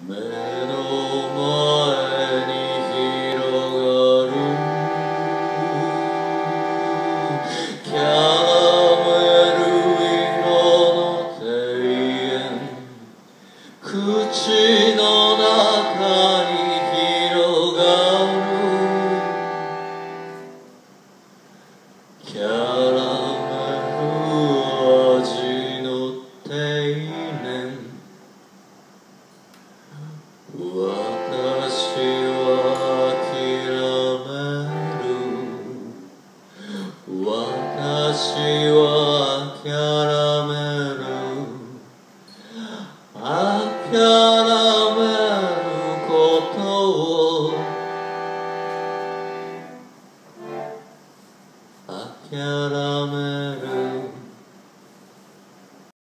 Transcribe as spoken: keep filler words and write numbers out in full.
目の前に広がるキャラメル色の庭園、口の中に広がるキャラメル味の庭園、私は諦める、私は諦める、諦める